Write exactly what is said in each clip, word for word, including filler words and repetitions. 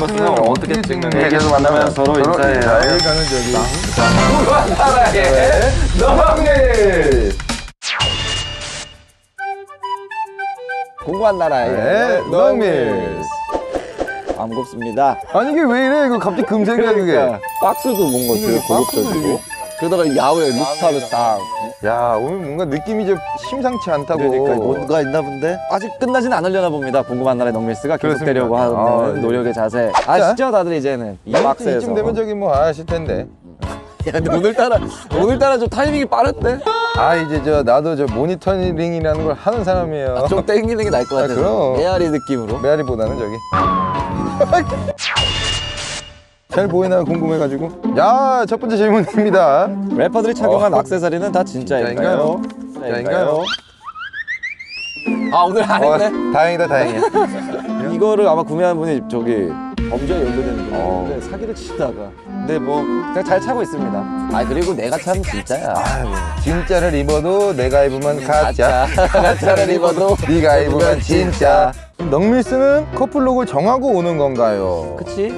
버튼은 어떻게 찍는 거예요? 계속 만나면 서로 인사해요. 여기 가는 저기 무한나라의 너방네. 궁금한 나라의 너방밀. 안 무겁습니다. 아니 이게 왜 이래? 이거 갑자기 금색이야 그게. 박스도 뭔가 되게 고급적이고 게다가 야외 루프탑에 딱. 야 오늘 뭔가 느낌이 좀 심상치 않다고. 그러니까 뭔가 있나 본데 아직 끝나진 않으려나 봅니다. 궁금한 나라의 넉밀스가 계속되려고 하는 아, 네. 노력의 자세 아시죠 다들 이제는 이 박스에서. 이쯤 되면 저기 뭐 아실 텐데. 야 근데 오늘따라 오늘따라 좀 타이밍이 빠른데? 아 이제 저 나도 저 모니터링이라는 걸 하는 사람이에요. 아, 좀 땡기는 게 나을 것 같아서. 아, 그럼. 메아리 느낌으로. 메아리보다는 저기. 잘 보이나 궁금해가지고. 야 첫 번째 질문입니다. 래퍼들이 착용한 어. 액세서리는 다 진짜인가요? 진짜인가요? 아 오늘 아닌데? 어, 다행이다 다행이야. 이거를 아마 구매한 분이 저기 범죄에 연루되는 분인데 사기를 치다가 근데 뭐 그냥 잘 차고 있습니다. 아 그리고 내가 참 진짜야. 아유, 진짜를 입어도 내가 입으면 가짜. 가짜를 입어도 네가 입으면 진짜. 넉밀스는 커플룩을 정하고 오는 건가요? 그치?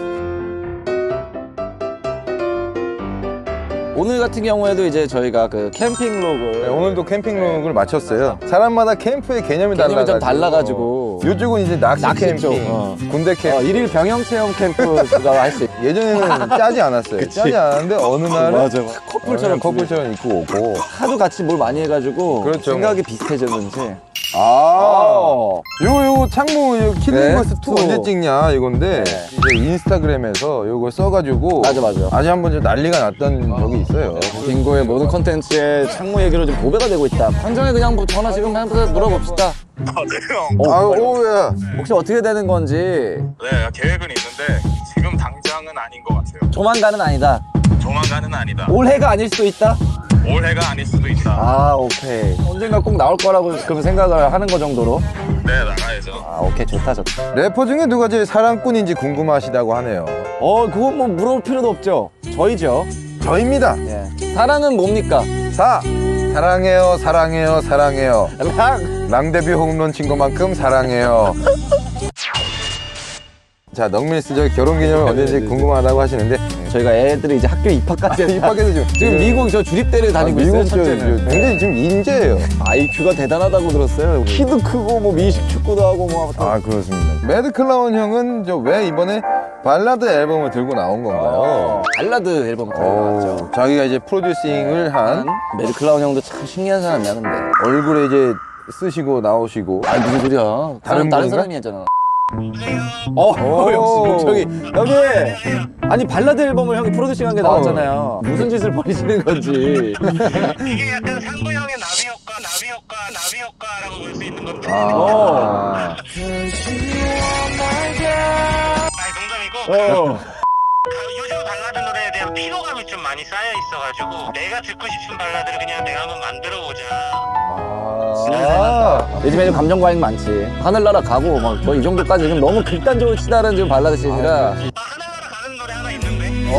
오늘 같은 경우에도 이제 저희가 그 캠핑룩을 네, 오늘도 캠핑룩을 맞췄어요. 사람마다 캠프의 개념이, 개념이 달라가지고. 좀 달라가지고 이쪽은 이제 낚시, 낚시 캠핑, 쪽, 어. 군대 캠프. 어, 일일 병영 체험 캠프가 할 수 있. 예전에는 짜지 않았어요. 그치. 짜지 않았는데 어느 날은 맞아. 커플처럼 커플처럼 입고 오고. 하도 같이 뭘 많이 해가지고 그렇죠. 생각이 비슷해졌는지. 아, 어. 요거 요거 창모 요 킬링버스 네, 투 투. 언제 찍냐 이건데 네. 이제 인스타그램에서 요걸 써가지고 맞아 맞아. 아주 한번 좀 난리가 났던 적이 있어요. 빙고의 모든 컨텐츠에 창모 얘기로 좀 보배가 되고 있다. 현장에 그냥 뭐 전화 지금 한번 물어봅시다. 아, 네, 형. 어, 아유, 뭐야? 오야. 혹시 어떻게 되는 건지 네, 계획은 있는데 지금 당장은 아닌 것 같아요. 조만간은 아니다. 조만간은 아니다. 올해가 아닐 수도 있다. 올해가 아닐 수도 있다. 아 오케이. 언젠가 꼭 나올 거라고 그럼 생각을 하는 거 정도로. 네, 나가야죠. 아 오케이 좋다 좋다. 래퍼 중에 누가 제일 사랑꾼인지 궁금하시다고 하네요. 어 그건 뭐 물어볼 필요도 없죠. 저희죠. 저입니다. 예. 사랑은 뭡니까? 사. 사랑해요, 사랑해요, 사랑해요. 랑. 랑데뷔 홈런 친 것만큼 사랑해요. 자, 넉밀스 저 결혼기념일 언제인지 궁금하다고 하시는데 저희가 애들이 이제 학교 입학까지 해서 입학해서 지금 지금 미국 저 주립대를 다니고 있어요. 미국 저, 저 첫째는. 굉장히 지금 인재예요. 아이큐가 대단하다고 들었어요. 키도 크고 뭐 미식 축구도 하고 뭐 아무튼. 아 그렇습니다. 매드클라운 형은 저 왜 이번에 발라드 앨범을 들고 나온 건가요? 발라드 앨범 들고 나왔죠. 오, 자기가 이제 프로듀싱을 한 매드클라운 형도 참 신기한 사람이야 근데. 얼굴에 이제 쓰시고 나오시고. 아 무슨 소리야? 다른 다른 다른 분인가? 사람이 했잖아. 어, 어 역시 목청이 형이 아니 발라드 앨범을 형이 프로듀싱한 게 나왔잖아요. 무슨 짓을 벌이시는 건지. 이게 약간 상구 형의 나비 효과, 나비 효과, 나비 효과라고 볼 수 있는 건데. 아. 아니, 농담이고. 어. 요즘 발라드 노래에 대한 피로감이 좀 많이 쌓여 있어가지고 내가 듣고 싶은 발라드를 그냥 내가 한번 만들어 보자. 아. 요즘에 좀 감정 과잉 많지. 하늘나라 가고 막 뭐 이 정도까지 지금 너무 극단적으로 치다는 지금 발라드 씬이라. 아, 하늘나라 가는 노래 하나 있는데.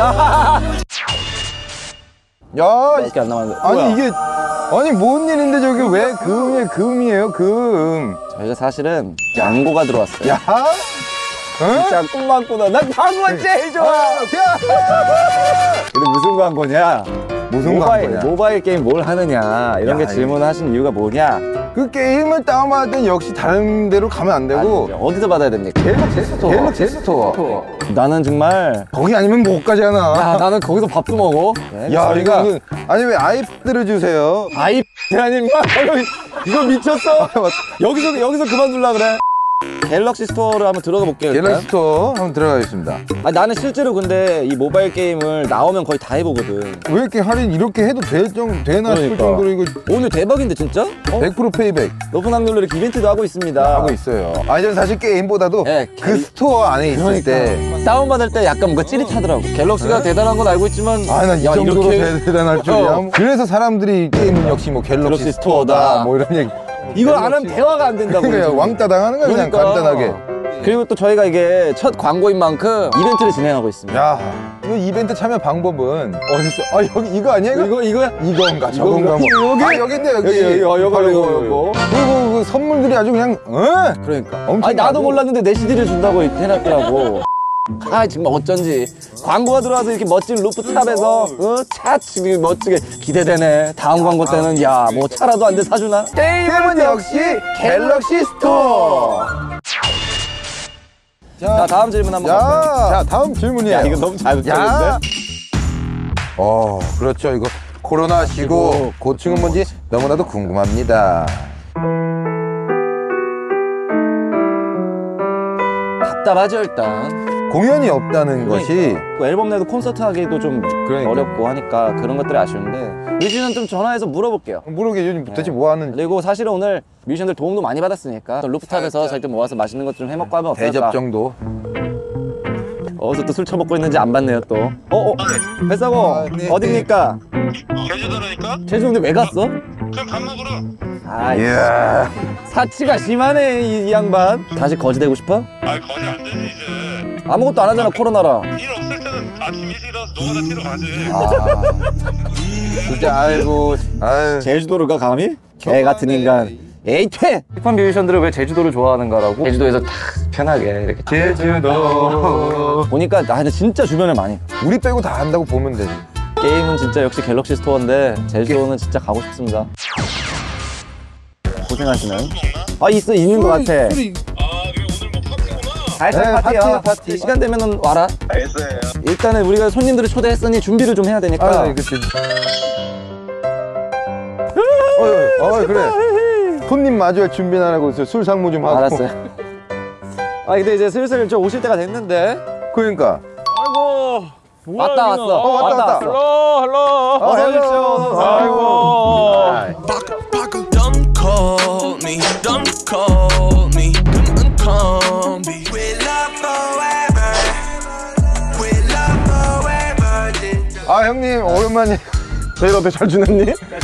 야, 이렇게 안 남았는데. 아니 뭐야? 이게 아니 뭔 일인데 저게 왜 금이에요? 금이에요, 금. 저희가 사실은 양고가 들어왔어요. 야. 어? 진짜 꿈만 꾸다. 난 광고가 제일 좋아. 근데 무슨 광고냐? 무슨 모바일, 광고냐? 모바일 게임 뭘 하느냐 이런 야, 게 질문하신 이유가 뭐냐? 그 게임을 다운받을 땐 역시 다른 데로 가면 안 되고 아니, 어디서 받아야 됩니까? 갤럭시 스토어. 갤럭시 스토어. 나는 정말 거기 아니면 못 가잖아. 야 나는 거기서 밥도 먹어. 야, 저희가 이거 아니 왜 아이패드를 주세요? 아이 아니 이거 미쳤어? 여기서 여기서 그만둘라 그래? 갤럭시 스토어를 한번 들어가 볼게요. 일단. 갤럭시 스토어 한번 들어가겠습니다. 아니, 나는 실제로 근데 이 모바일 게임을 나오면 거의 다 해보거든. 왜 이렇게 할인 이렇게 해도 될 정, 되나 싶을 그러니까. 정도로 이거 오늘 대박인데 진짜? 어? 백 퍼센트 페이백 높은 확률로 이렇게 이벤트도 하고 있습니다. 하고 있어요. 아니 저는 사실 게임보다도 네, 그 갤- 스토어 안에 있을 그러니까 때 다운받을 때 약간 뭔가 찌릿하더라고. 갤럭시가 대단한 건 알고 있지만 아, 난 이 야, 정도로 이렇게 대단할 줄이야. 어. 그래서 사람들이 게임은 역시 뭐 갤럭시, 갤럭시 스토어다, 스토어다. 뭐 이런 얘기. 이걸 안 하면 대화가 안 된다고. 그러니까 요즘. 왕따 당하는 거야 그냥 그러니까. 간단하게. 그리고 또 저희가 이게 첫 광고인 만큼 이벤트를 진행하고 있습니다. 야, 이거 이벤트 참여 방법은 어딨어? 아 여기 이거 아니야 이거? 이거 이거야? 이건가 저건가 뭐. 여기? 아, 여기 있네 여기. 여기, 여기, 어, 요거, 바로 요거, 요거. 요거. 그리고 그 선물들이 아주 그냥 어? 그러니까. 엄청 아니 나도 많고. 몰랐는데 내 씨디를 준다고 해놨더라고. 아 정말 어쩐지 광고가 들어와서 이렇게 멋진 루프탑에서 어? 차 지금 멋지게 기대되네. 다음 광고 때는 야 뭐 차라도 한 대 사주나? 게임은 역시 갤럭시 스토어. 자 다음 질문 한번 가볼까요? 야, 자 다음 질문이에요. 야 이거 너무 잘 야. 붙였는데? 어, 그렇죠. 이거 코로나 시고 고충은 뭔지 너무나도 궁금합니다. 답답하죠 일단. 공연이 없다는 것이 그 앨범 내도 콘서트 하기도 좀 그러니까. 어렵고 하니까 그런 것들이 아쉬운데 뮤지션은 좀 전화해서 물어볼게요. 모르게 요즘 도대체 뭐 하는지. 그리고 사실은 오늘 뮤지션들 도움도 많이 받았으니까 루프탑에서 저희들 모아서 맛있는 것 좀 해먹고 하면 어떨까? 대접 정도. 어디서 또 술 처먹고 있는지 안 봤네요 또. 어? 어? 뱃사고 아, 네, 어딥니까? 제주도라니까? 제주도인데 왜 갔어? 그럼 밥 먹으러. 아 이야. 사치가 심하네 이, 이 양반. 다시 거지 되고 싶어? 아 거기 안 되지 이제. 아무것도 안 하잖아 코로나라. 일 없을 때는 아침 일찍 일어나서 노가다 뛰러 가지. 아. 진짜 아이고. 아유. 제주도를 가 감히? 개 같은 인간. 에이 퇴! 힙합 뮤지션들은 왜 제주도를 좋아하는가라고? 제주도에서 탁 편하게 이렇게 제주도. 보니까 나 근데 진짜 주변에 많이. 우리 빼고 다 한다고 보면 되지. 게임은 진짜 역시 갤럭시 스토어인데 제주도는 진짜 가고 싶습니다. 고생하시네. 아 있어 있는 것 같아. 아 그래 오늘 뭐 파티구나. 살짝 네, 파티야. 파티야, 파티. 시간 되면은 와라. 알겠어요. 일단은 우리가 손님들을 초대했으니 준비를 좀 해야 되니까. 아, 그치. 어, 어, 그래. 손님 마주할 준비는 안 하고 있어요. 술 상무 좀 하고. 알았어요. 아 근데 이제 슬슬 저 오실 때가 됐는데. 그러니까. 아이고 뭐야, 왔다 여기는. 왔어. 어, 왔다, 왔다. 헬로 헬로 어, 어서 오십시오. 아이고 Don't call me, don't call me, don't call me. We love forever, we love forever. 아, 형님, 오랜만에. 저희가 어떻게 잘 지냈니?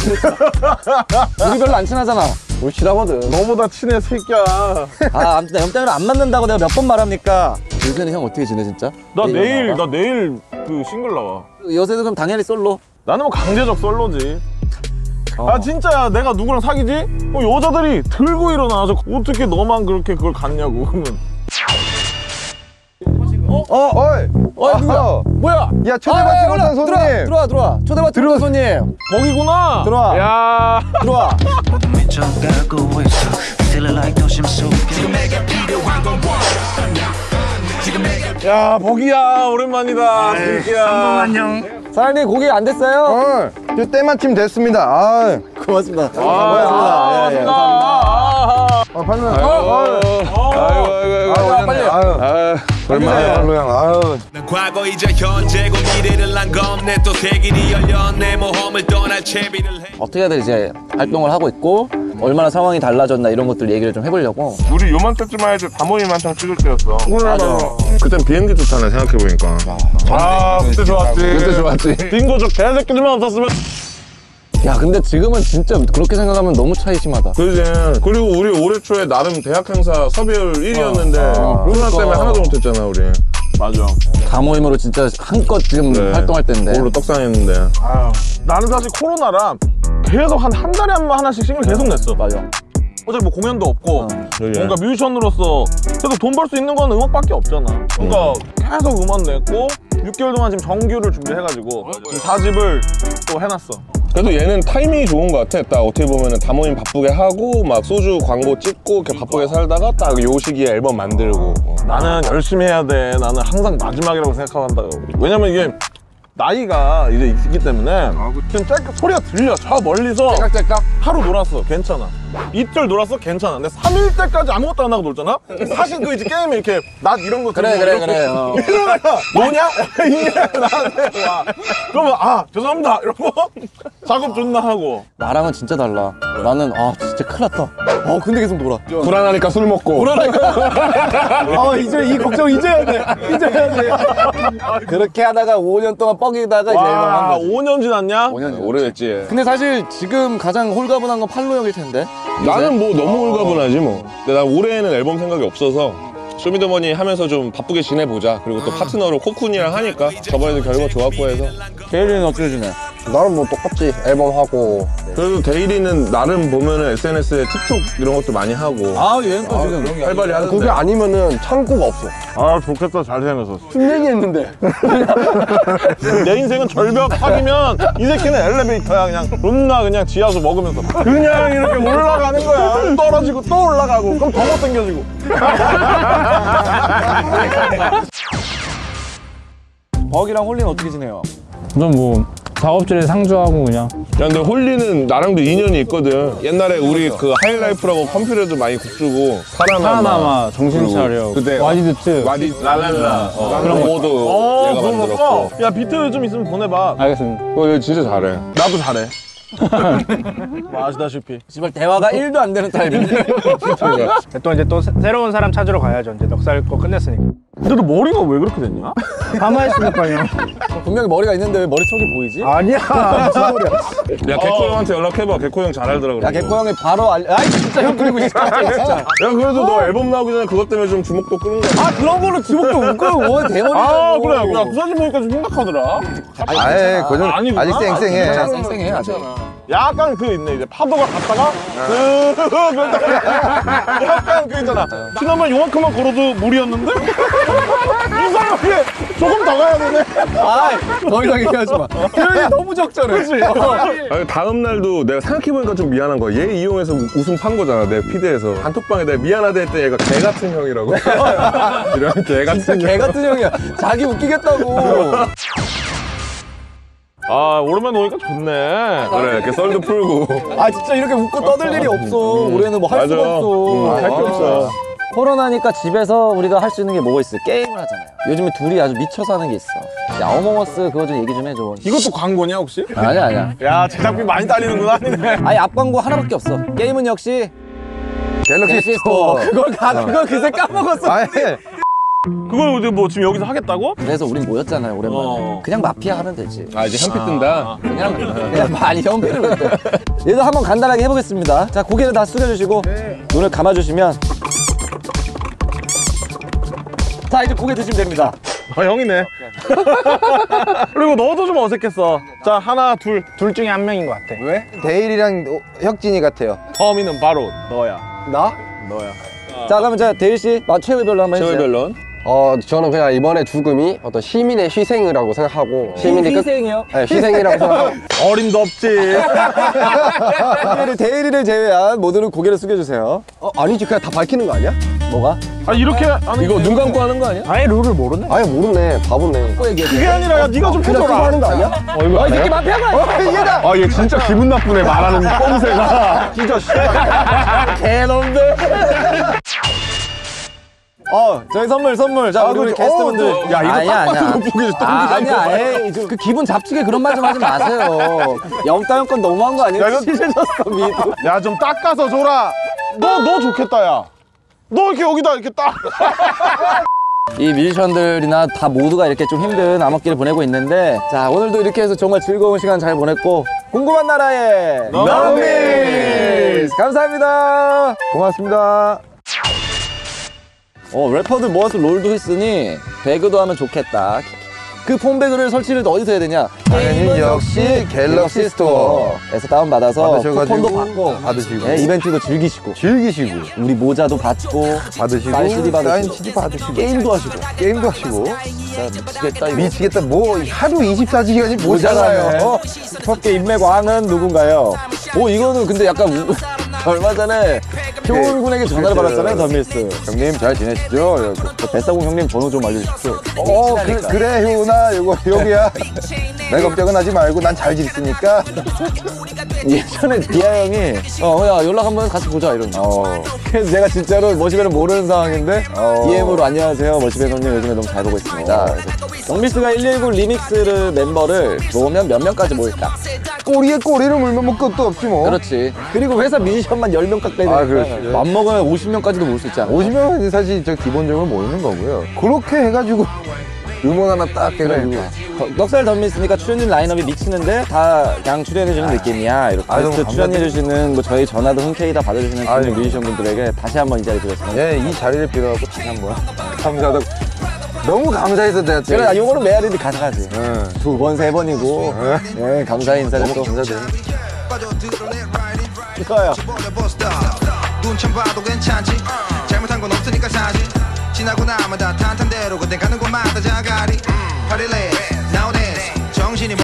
우리 별로 안 친하잖아. 우리 친하거든. 너보다 친해 새끼야. 아 아무튼 형 때문에 안 만난다고 내가 몇 번 말합니까? 요새는 형 어떻게 지내 진짜? 나 내일 나와? 나 내일 그 싱글 나와. 요새는 그럼 당연히 솔로. 나는 뭐 강제적 솔로지. 어. 아 진짜야 내가 누구랑 사귀지? 어, 여자들이 들고 일어나서 어떻게 너만 그렇게 그걸 갔냐고 그러면. 어, 어이. 어 누구야? 아, 뭐야? 야, 초대받지 못한 손님. 들어와 들어와 들어와. 초대받지 못한 손님. 거기구나. 들어와. 야. 들어와. 미쳐가고 있어, feeling like 도심 속에. 야 버기야 오랜만이다. 새끼야. 사장님 고기 안 됐어요? 어, 저 때마침 됐습니다. 아, 고맙습니다. 아, 고맙습니다. 예, 예. 아, 아, 팔로 형. 아이고, 아, 아이고, 아이고, 아, 아이고, 빨리. 아이고. 아유, 아유, 오랜만에 팔로 형. 아유. 난 과거이자 현재고 미래를 난 겁내 또 세길이 열려 내 모험을 떠날 채비를 해. 어떻게들 이제 활동을 하고 있고 얼마나 상황이 달라졌나 이런 것들 얘기를 좀 해보려고. 우리 요맘때쯤만 해도 다모임 한창 찍을 때였어. 맞아. 그땐 비행기 좋다네 생각해보니까. 아, 그때 좋았지. 그때 좋았지. 빙고족 개새끼들만 없었으면. 야 근데 지금은 진짜 그렇게 생각하면 너무 차이 심하다. 그지. 그리고 우리 올해 초에 나름 대학 행사 섭외율 일 위였는데 어, 코로나 그러니까. 때문에 하나도 못했잖아 우리. 맞아. 다모임으로 진짜 한껏 지금 그래. 활동할 때인데. 그걸로 떡상했는데. 아유, 나는 사실 코로나라 계속 한 한 달에 한 번 하나씩 싱글 계속 냈어. 맞아. 어차피 뭐 공연도 없고 어. 뭔가 뮤지션으로서 계속 돈 벌 수 있는 건 음악밖에 없잖아. 그러니까 계속 음원 냈고 육 개월 동안 지금 정규를 준비해가지고 지금 사 집을 또 해놨어. 그래도 얘는 타이밍이 좋은 것 같아. 딱 어떻게 보면은 다모임 바쁘게 하고 막 소주 광고 찍고 이렇게 바쁘게 살다가 딱 요 시기에 앨범 만들고. 어. 나는 열심히 해야 돼. 나는 항상 마지막이라고 생각한다고. 왜냐면 이게 나이가 이제 있기 때문에 지금 짤깍 소리가 들려. 저 멀리서 짤깍짤깍? 하루 놀았어. 괜찮아. 이틀 놀았어. 괜찮아. 근데 삼 일 때까지 아무것도 안 하고 놀잖아? 사실 그 이제 게임에 이렇게 낮 이런 거 그래, 들고 그래, 이렇게 그래, 어. 이러다가 뭐냐? 이게 나한테 와. 그러면 아 죄송합니다 이러고 작업 존나 하고. 나랑은 진짜 달라. 나는 아 진짜 큰일 났다. 어 근데 계속 놀아. 불안하니까 술 먹고. 불안하니까. 아 이제 이 걱정 이제 해야 돼. 이제 해야 돼. 그렇게 하다가 오 년 동안 뻥이다가 이제 앨범 한 와 거지. 오 년 지났냐? 오 년. 오래됐지. 근데 사실 지금 가장 홀가분한 건 팔로 형일 텐데. 나는 뭐 너무 홀가분하지 뭐. 근데 난 올해에는 앨범 생각이 없어서 쇼미더머니 하면서 좀 바쁘게 지내보자. 그리고 또 파트너로 코쿤이랑 하니까 저번에도 결과 좋았고 해서. 케일리는 어떻게 지내? 나는 뭐 똑같지. 앨범 하고 그래도 데일이는 나름 보면은 에스엔에스에 틱톡 이런 것도 많이 하고 아 여행도 지금 활발히 하는데 그게 아니면은 창구가 없어. 아 좋겠다 잘생겼어. 술 얘기했는데. 내 인생은 절벽 사귀면 이 새끼는 엘리베이터야. 그냥 존나 그냥 지하수 먹으면서 그냥 이렇게 올라가는 거야. 떨어지고 또 올라가고 그럼 더 못생겨지고. 버기랑 홀리는 어떻게 지내요? 전 뭐 작업실에 상주하고 그냥. 야 근데 홀리는 나랑도 인연이 있거든. 옛날에 우리 그 하이라이프라고 컴퓨터도 많이 국주고 살아남아, 살아남아 정신 차려. 그때 와디드트. 와디 랄랄라 어, 그런 그런 거. 거도 어 얘가 그거 만들었고. 먹어. 야 비트 좀 있으면 보내봐. 알겠습니다. 어, 얘 진짜 잘해. 나도 잘해. 뭐 아시다시피. 씨발 대화가 일도 안 되는 타입이네. 또 이제 또 새- 새로운 사람 찾으러 가야죠. 이제 넉살 거 끝냈으니까. 근데 너 머리가 왜 그렇게 됐냐? 파마했으니까요. 분명히 머리가 있는데 왜 머리속이 보이지? 아니야. 무슨 소리야. 야 개코 형한테 연락해봐. 개코 형 잘 알더라 그래. 야 개코 형이 바로 알. 아이 진짜 형 그리고 있어. 진짜. 야 그래도 너 앨범 나오기 전에 그것 때문에 좀 주목도 끄는 거야. 아 그런 걸로 지목도 웃고 뭐 대머리. 아 그래. 야 그 사진 보니까 좀 심각하더라. 아예 거전 아니구나. 아직 쌩쌩해. 진짜 쌩쌩해 아직. 약간 그 있네 이제 파도가 갔다가 그 약간 그 있잖아. 지난번 요만큼만 걸어도 물이었는데 이상하게 조금 더 가야 되네. 아더 이상 얘기하지 마. 표현이 너무 적절해. 아니, 다음 날도 내가 생각해보니까 좀 미안한 거야. 얘 이용해서 우- 웃음 판 거잖아. 내 피드에서 단톡방에 내가 미안하다 했더니 얘가 개 같은 형이라고. 이런 개 같은 진짜 개 같은 형이야. 자기 웃기겠다고. 아 오랜만에 오니까 좋네. 그래 이렇게 썰도 풀고. 아 진짜 이렇게 웃고 떠들 일이 없어. 올해는 뭐 할 맞아. 수가 없어. 할 게 없어. 코로나니까 집에서 우리가 할 수 있는 게 뭐가 있어? 게임을 하잖아요. 요즘에 둘이 아주 미쳐서 하는 게 있어. 야 어몽어스 그거 좀 얘기 좀 해줘. 이것도 광고냐 혹시? 아니야 아니야. 야 제작비 많이 딸리는구나. 아니네. 아니 앞 광고 하나밖에 없어. 게임은 역시 갤럭시 갤럭시 스토어. 스토어. 그걸 가 그거 그새 까먹었어. 아예 그걸 우리 뭐 지금 여기서 하겠다고? 그래서 우린 모였잖아요 오랜만에. 어. 그냥 마피아 하면 되지. 아 이제 현피 뜬다. 그냥 그냥 많이 현피를 냈대. 얘도 한번 간단하게 해보겠습니다. 자 고개를 다 숙여주시고 눈을 감아주시면. 자 이제 고개 드시면 됩니다. 아 형이네. 그리고 너도 좀 어색했어. 자 하나 둘. 둘 중에 한 명인 것 같아. 왜? 데일이랑 오- 혁진이 같아요. 처음이는 바로 너야. 나? 너야. 자 그러면 제가 데일 씨 최후별로 한번 해주세요. 최후별론. 어 저는 그냥 이번에 죽음이 어떤 시민의 희생이라고 생각하고 시민이 끝 희생이요? 네, 희생이라고 생각하고 어림도 없지. 데일이, 데일이를 제외한 모두는 고개를 숙여주세요. 어 아니지 그냥 다 밝히는 거 아니야? 뭐가? 아 이렇게 하는 이거 게 눈 감고 하는 거 아니야? 아예 룰을 모르네. 아예 모르네 바보네 또 얘기해. 그게 아니라 야 네가 좀 그냥 끄고 해줘라. 하는 거 아니야? 어 이거 이 새끼 마피아가 얘다. 아 얘 진짜 기분 나쁘네 말하는 꼼새가. 진짜 씨. 개놈들. 어, 저희 선물 선물. 자, 우리, 우리 게스트분들. 어, 야, 이거 아니야, 딱 봐도 아니야. 못 보게 좀 아, 땡기지 아니야, 않고 에이, 좀 그 기분 잡치게 그런 말 좀 하지 마세요. 영따형 건 너무한 거 아니에요? 야, 이거- 찢어졌어, 미도. 야 좀 닦아서 줘라. 너 너 좋겠다 야. 너 이렇게 여기다 이렇게 딱. 이 뮤지션들이나 다 모두가 이렇게 좀 힘든 암흑기를 보내고 있는데, 자, 오늘도 이렇게 해서 정말 즐거운 시간 잘 보냈고, 궁금한 나라의 너미스! 감사합니다. 고맙습니다. 어, 래퍼들 모아서 롤도 했으니 배그도 하면 좋겠다. 그 폼배그를 설치를 어디서 해야 되냐? 당연히 역시 갤럭시 스토어에서 다운받아서 받으셔가지고 쿠폰도 받고 받으시고. 네, 이벤트도 즐기시고 즐기시고 우리 모자도 받고 받으시고 사인 씨디 받으시고 사인 씨디 받으시고 게임도 하시고 게임도 하시고 진짜 미치겠다 이거. 미치겠다. 뭐 하루 이십사 시간이 모자라네. 모자라요. 첫개 인맥왕은 누군가요? 오 이거는 근데 약간 우... 얼마 전에 효은 군에게 전화를 받았잖아요, 덤밀스. 형님 잘 지내시죠? 저 뱃사공 형님 번호 좀 알려주십시오. 어 그, 그래 효은아 요거 여기야. 내 걱정은 하지 말고 난 잘 지냈으니까. 예전에 디아 형이 어 야 연락 한번 같이 보자 이러면 어. 그래서 제가 진짜로 머시배를 모르는 상황인데 어. 디엠으로 안녕하세요 머시배 형님 요즘에 너무 잘 보고 있습니다. 그래서 정밀스가 일일구 리믹스를 멤버를 모으면 몇 명까지 모일까? 꼬리에 꼬리를 물면 뭐 끝도 없지 뭐. 그렇지. 그리고 회사 뮤지션만 열 명 가까이 되니까 아, 그렇지. 맘먹으면 오십 명까지도 모을 수 있지 않아? 오십 명은 사실 저 기본적으로 모이는 거고요. 그렇게 해가지고 음원 하나 딱 해가지고. 넉살 덤밀스니까 출연진 라인업이 미치는데 다 그냥 출연해주는 느낌이야. 이렇게 아, 너무 게스트 출연해주시는 뭐 저희 전화도 흔쾌히 다 받아주시는 아유. 중년 뮤지션분들에게 다시 한번 이 자리 드렸습니다. 예, 이 자리를 빌어갖고 다시 한번 감사하다고. 너무 감사해서 내가 제가 아, 요거는 메아리도 가져가지. 응. 두 번, 세 번이고. 네, 감사의 인사를 또. 감사드립니다. 거예요. 눈참 봐도 괜찮지 잘못한 건 없으니까 사실 지나고 나면 다 탄탄대로 그땐 가는 곳만